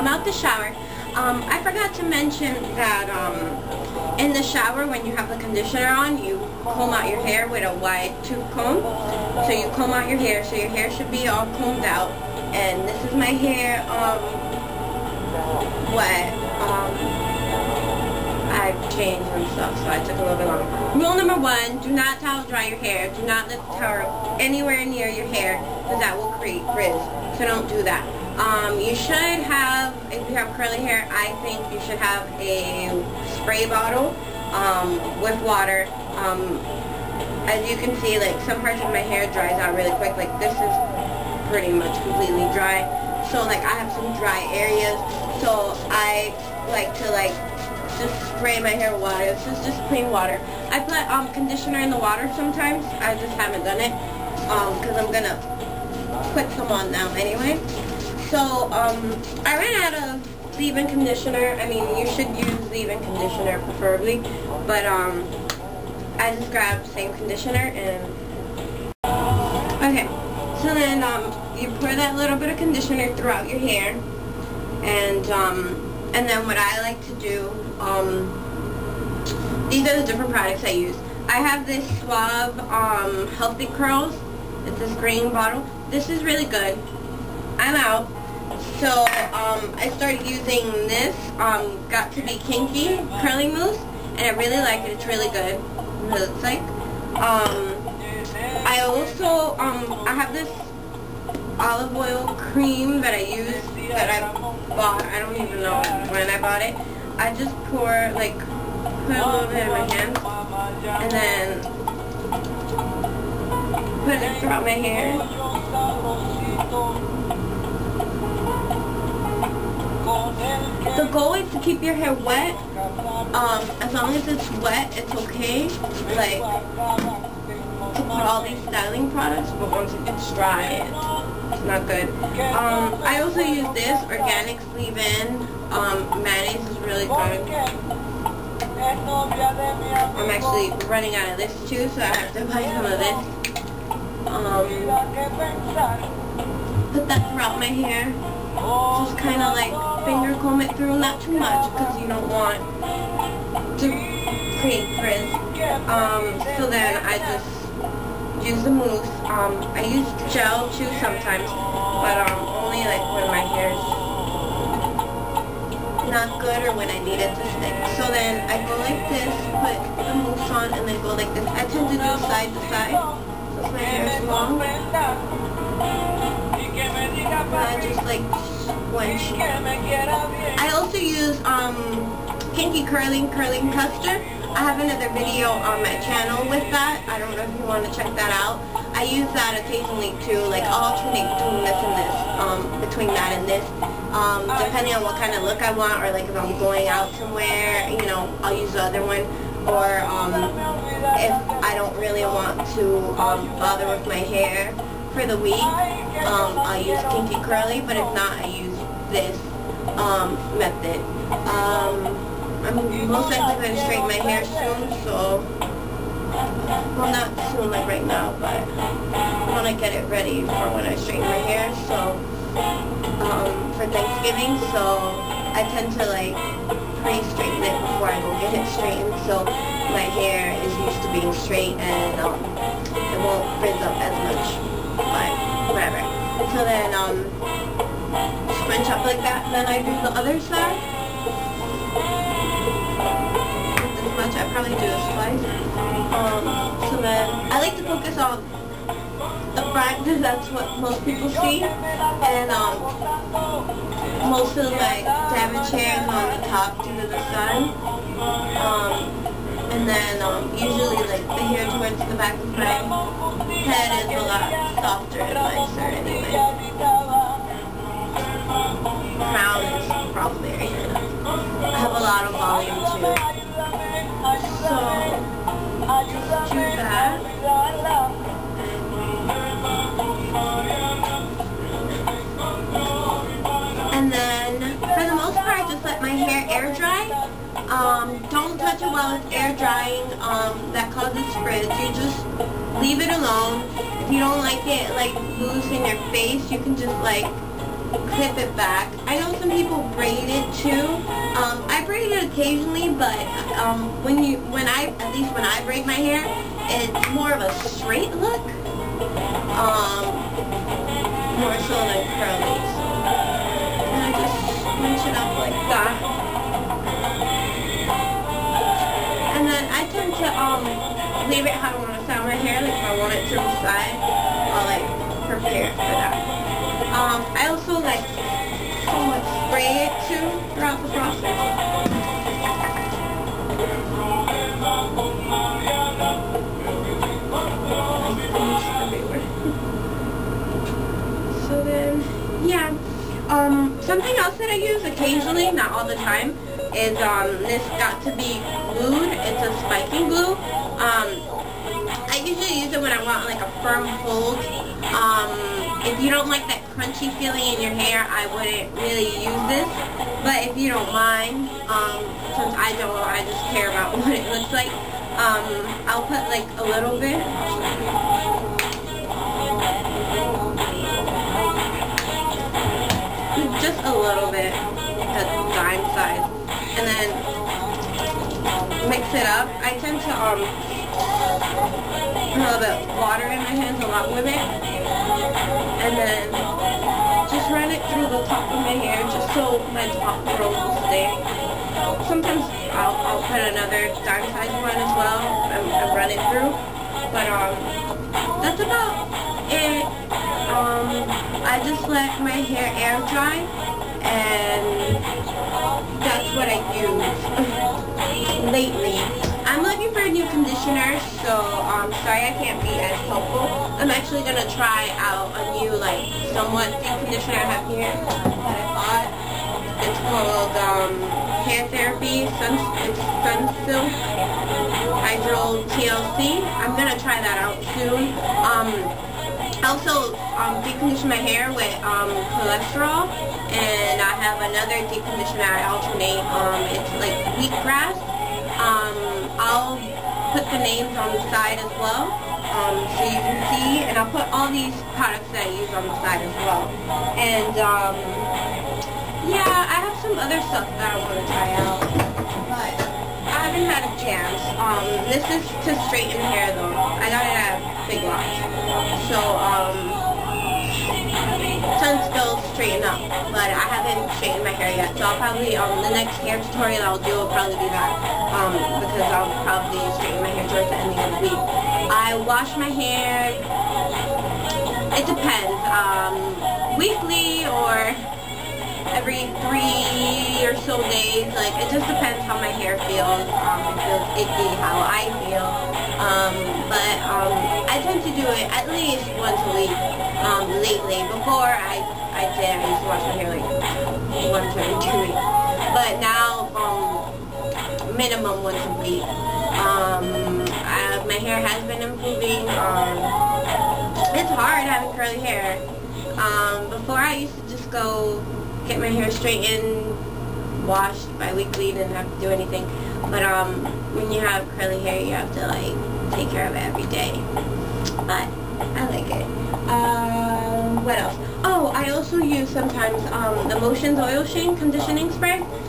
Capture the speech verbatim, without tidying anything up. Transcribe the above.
I'm out the shower. Um, I forgot to mention that um, in the shower when you have the conditioner on, you comb out your hair with a wide tooth comb. So you comb out your hair, so your hair should be all combed out. And this is my hair um, wet. Um, I've changed and stuff, so I took a little bit longer. Rule number one, do not towel dry your hair. Do not let the towel anywhere near your hair, because that will create frizz. So don't do that. Um, you should have, if you have curly hair, I think you should have a spray bottle um, with water. Um, as you can see, like some parts of my hair dries out really quick. Like this is pretty much completely dry. So like I have some dry areas. So I like to like just spray my hair with water. This is just plain water. I put um, conditioner in the water sometimes. I just haven't done it because um, I'm gonna put some on now anyway. So, um, I ran out of leave-in conditioner. I mean, you should use leave-in conditioner preferably, but, um, I just grabbed the same conditioner and, okay, so then, um, you pour that little bit of conditioner throughout your hair, and, um, and then what I like to do, um, these are the different products I use. I have this Suave, um, Healthy Curls. It's this green bottle. This is really good. I'm out. So, um, I started using this, um, Got to Be Kinky curling mousse, and I really like it. It's really good. What it looks like. Um, I also, um, I have this olive oil cream that I use, that I bought. I don't even know when I bought it. I just pour, like, put a little bit in my hand, and then put it throughout my hair. The goal is to keep your hair wet. Um, as long as it's wet, it's okay. Like, to put all these styling products, but once it gets dry, it's not good. Um, I also use this, Organic Leave-In. Um, mayonnaise is really good. I'm actually running out of this too, so I have to buy some of this. Um, put that throughout my hair. Just kind of like finger comb it through, not too much because you don't want to create frizz. Um, so then I just use the mousse. Um, I use gel too sometimes, but um, only like when my hair is not good or when I need it to stick. So then I go like this, put the mousse on, and then go like this. I tend to do side to side, so my hair is long. And I just like squinch. I also use um, Kinky Curling Curling Custard. I have another video on my channel with that. I don't know if you want to check that out. I use that occasionally too, like alternate between this and this, um, between that and this. Um, depending on what kind of look I want, or like if I'm going out somewhere, you know, I'll use the other one. Or um, if I don't really want to um, bother with my hair for the week, um, I'll use Kinky Curly, but if not, I use this um, method. Um, I'm most likely going to straighten my hair soon, so, well, not soon, like right now, but I want to get it ready for when I straighten my hair, so, um, for Thanksgiving, so I tend to, like, pre-straighten it before I go get it straightened, so my hair is used to being straight, and, um, it won't frizz up as much. But whatever. So then um scrunch up like that, and then I do the other side. This much, I probably do a slice. Um so then I like to focus on the front because that's what most people see. And um most of my damaged hair is on the top due to the sun. Um and then um usually like the hair towards the back of my head is a lot softer and nicer anyway. Crown is probably right here. I have a lot of volume too. So, just do that. And then, for the most part, just let my hair air dry. Um, don't touch it while it's air drying. Um, that causes frizz. You just leave it alone. If you don't like it like loose in your face, you can just like clip it back. I know some people braid it too. Um, I braid it occasionally, but um, when you, when I, at least when I braid my hair, it's more of a straight look, um, more so than curly. So, and I just scrunch it up like that. And then I tend to um, leave it how I want to style my hair, like if I want it to the side, I'll like prepare for that. Um, I also like somewhat spray it too throughout the process. So then, yeah. Um, something else that I use occasionally, not all the time, is um, this Got to Be Glued. It's a spiking glue. Um, I usually use it when I want like a firm hold. Um, if you don't like that crunchy feeling in your hair, I wouldn't really use this. But if you don't mind, um, since I don't, I just care about what it looks like. Um, I'll put like a little bit. Just a little bit, a dime size, and then mix it up. I tend to um a little bit of water in my hands along with it, and then just run it through the top of my hair just so my top curls will stay. Sometimes I'll, I'll put another dime size one as well and, and run it through, but um that's about it. Um, I just let my hair air dry, and that's what I use lately. I'm looking for a new conditioner, so um, sorry I can't be as helpful. I'm actually going to try out a new, like, somewhat deep conditioner I have here that I bought. It's called um, Hair Therapy Sun, it's Sunsilk Hydro T L C. I'm going to try that out soon. Um, I also um, deep condition my hair with um, cholesterol, and I have another deep conditioner I alternate. Um, it's like wheatgrass. Um, I'll put the names on the side as well, um, so you can see, and I'll put all these products that I use on the side as well. And um, yeah, I have some other stuff that I want to try out, but I haven't had a chance. Um, this is to straighten hair though. I got it at Big Lots. So, um, sun's still straighten up, but I haven't straightened my hair yet. So I'll probably, um, the next hair tutorial I'll do will probably be that, um, because I'll probably straighten my hair towards the end of the week. I wash my hair, it depends, um, weekly or every three or so days. Like, it just depends how my hair feels. Um, it feels icky, how I feel. Um, but um, I tend to do it at least once a week. Um, lately, before I I did, I used to wash my hair like once every two weeks. But now, um, minimum once a week. Um, I, my hair has been improving. Um, it's hard having curly hair. Um, before I used to just go get my hair straightened, washed bi-weekly, didn't have to do anything. But um, when you have curly hair, you have to like take care of it every day. But I like it. Um, what else? Oh, I also use sometimes um, the Motions Oil Sheen Conditioning Spray.